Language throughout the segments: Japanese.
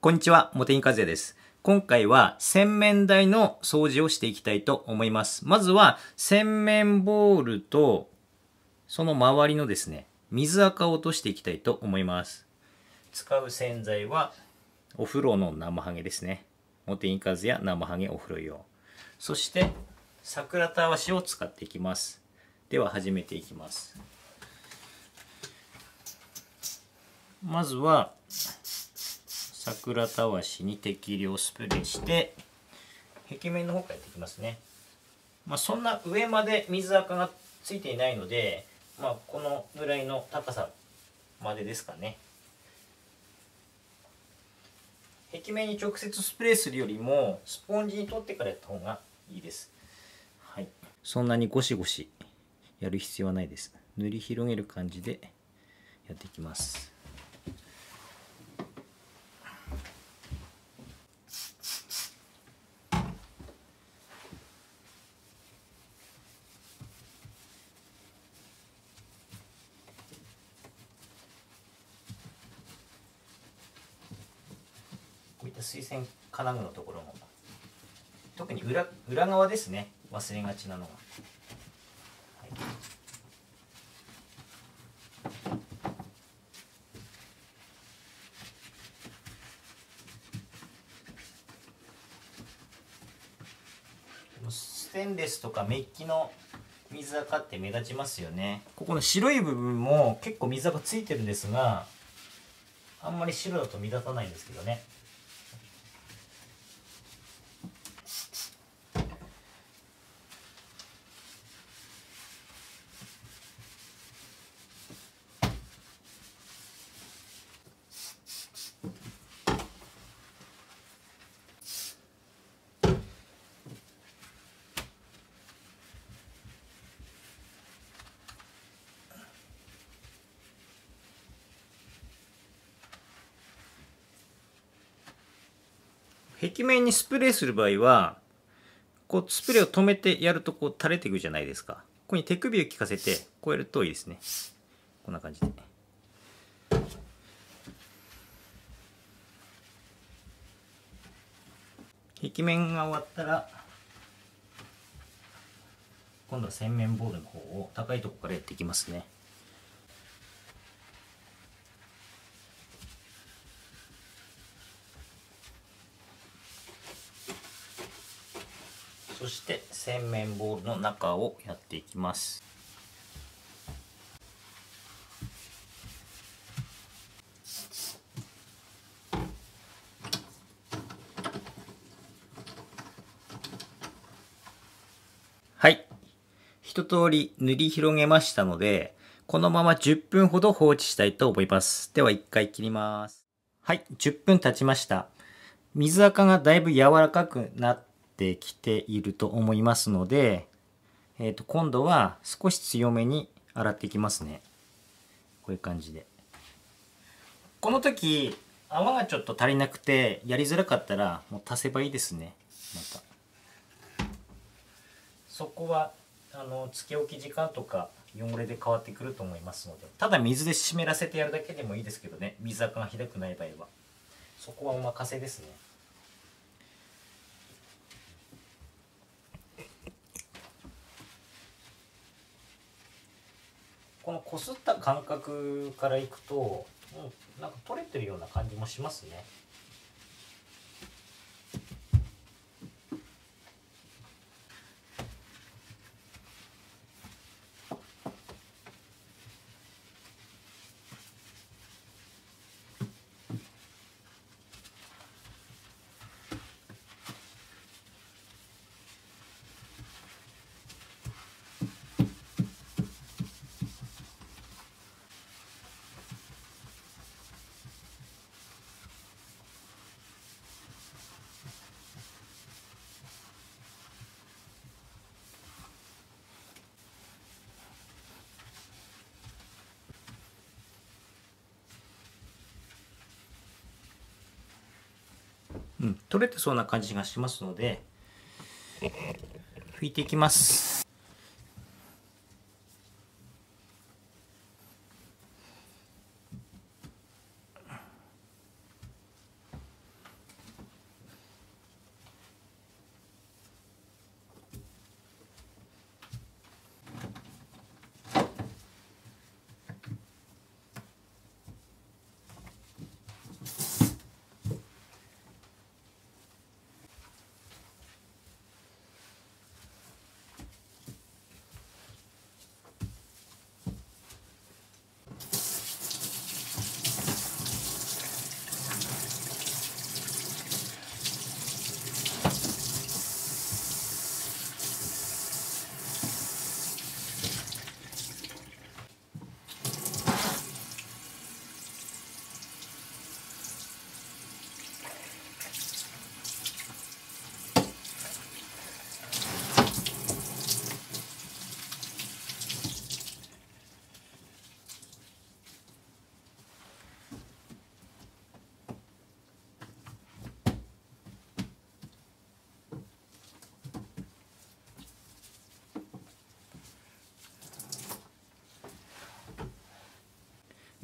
こんにちは、茂木和也です。今回は洗面台の掃除をしていきたいと思います。まずは洗面ボールとその周りのですね、水垢を落としていきたいと思います。使う洗剤はお風呂の生ハゲですね。茂木和也生ハゲお風呂用。そして桜たわしを使っていきます。では始めていきます。まずは桜たわしに適量スプレーして壁面の方からやっていきますね。そんな上まで水垢がついていないので、このぐらいの高さまでですかね。壁面に直接スプレーするよりもスポンジに取ってからやった方がいいです。はい、そんなにゴシゴシやる必要はないです。塗り広げる感じでやっていきます。こういった水栓金具のところも特に裏側ですね、忘れがちなのが。はい、ステンレスとかメッキの水垢って目立ちますよね。ここの白い部分も結構水垢ついてるんですが、あんまり白だと目立たないんですけどね。壁面にスプレーする場合はこうスプレーを止めてやるとこう垂れていくじゃないですか。ここに手首を効かせてこうやるといいですね。こんな感じで。壁面が終わったら今度は洗面ボールの方を高いところからやっていきますね。そして洗面ボールの中をやっていきます。はい、一通り塗り広げましたので、このまま10分ほど放置したいと思います。では一回切ります。はい、10分経ちました。水垢がだいぶ柔らかくなってきていると思いますので、今度は少し強めに洗っていきますね。こういう感じで。この時泡がちょっと足りなくてやりづらかったらもう足せばいいですね。またそこはつけ置き時間とか汚れで変わってくると思いますので、ただ水で湿らせてやるだけでもいいですけどね、水垢がひどくない場合はそこはお任せですね。このこすった感覚からいくと、なんか取れてるような感じもしますね。取れてそうな感じがしますので拭いていきます。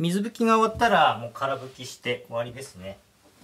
水拭きが終わったらもう空拭きして終わりですね。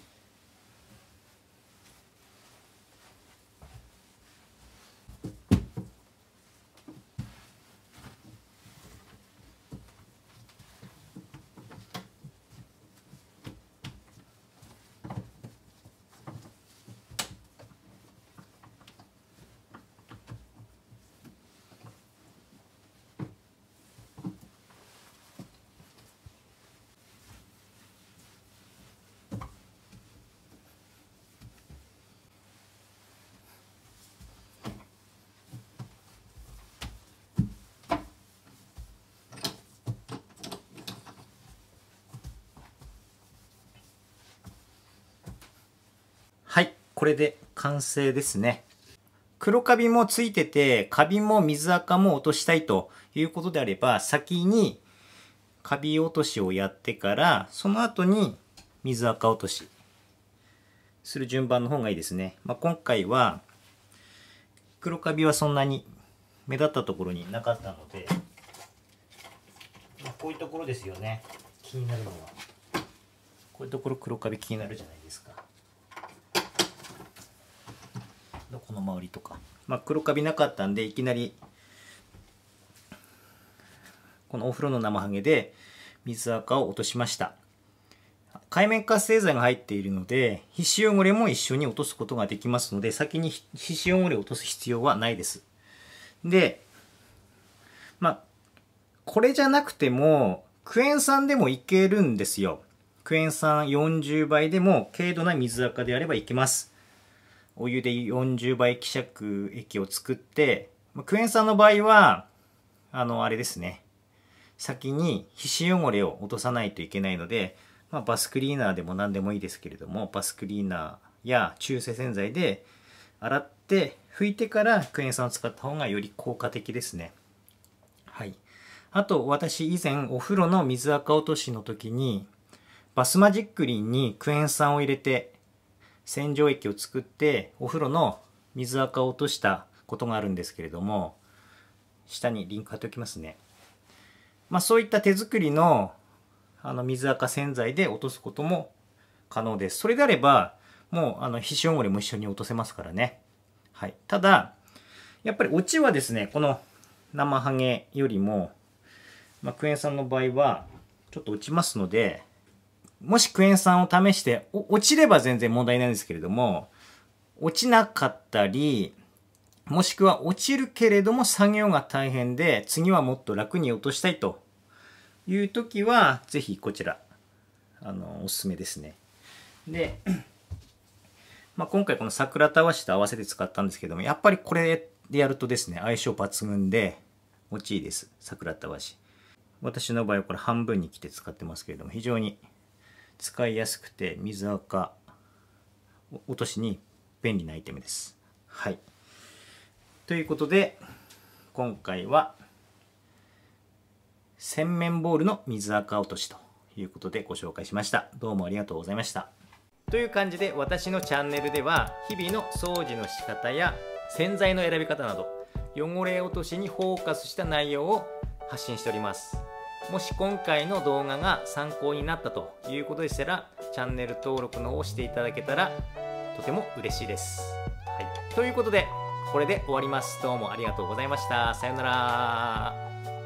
はい、これで完成ですね。黒カビもついてて、カビも水垢も落としたいということであれば、先にカビ落としをやってから、その後に水垢落としする順番の方がいいですね。今回は黒カビはそんなに目立ったところになかったので、こういうところですよね。気になるのは。こういうところ黒カビ気になるじゃないですか。この周りとか、黒カビなかったんで、いきなりこのお風呂の生ハゲで水垢を落としました。界面活性剤が入っているので、皮脂汚れも一緒に落とすことができますので、先に皮脂汚れを落とす必要はないです。で、これじゃなくてもクエン酸でもいけるんですよ。クエン酸40倍でも軽度な水垢であればいけます。お湯で40倍希釈液を作って、クエン酸の場合はあれですね、先に皮脂汚れを落とさないといけないので、バスクリーナーでも何でもいいですけれども、バスクリーナーや中性洗剤で洗って拭いてからクエン酸を使った方がより効果的ですね。はい。あと、私以前お風呂の水垢落としの時にバスマジックリンにクエン酸を入れて洗浄液を作ってお風呂の水垢を落としたことがあるんですけれども、下にリンク貼っておきますね。そういった手作りの水垢洗剤で落とすことも可能です。それであればもう皮脂汚れも一緒に落とせますからね。はい。ただやっぱり落ちはですね、この生ハゲよりも、クエン酸の場合はちょっと落ちますので、もしクエン酸を試して落ちれば全然問題ないんですけれども、落ちなかったり、もしくは落ちるけれども作業が大変で次はもっと楽に落としたいという時はぜひこちらおすすめですね。で、今回この桜たわしと合わせて使ったんですけども、やっぱりこれでやるとですね、相性抜群で落ちいいです。桜たわし、私の場合はこれ半分に切って使ってますけれども、非常に使いやすくて水垢落としに便利なアイテムです。はい。ということで今回は洗面ボールの水垢落としということでご紹介しました。どうもありがとうございました。という感じで私のチャンネルでは日々の掃除の仕方や洗剤の選び方など汚れ落としにフォーカスした内容を発信しております。もし今回の動画が参考になったということでしたら、チャンネル登録の方をしていただけたらとても嬉しいです。はい、ということでこれで終わります。どうもありがとうございました。さようなら。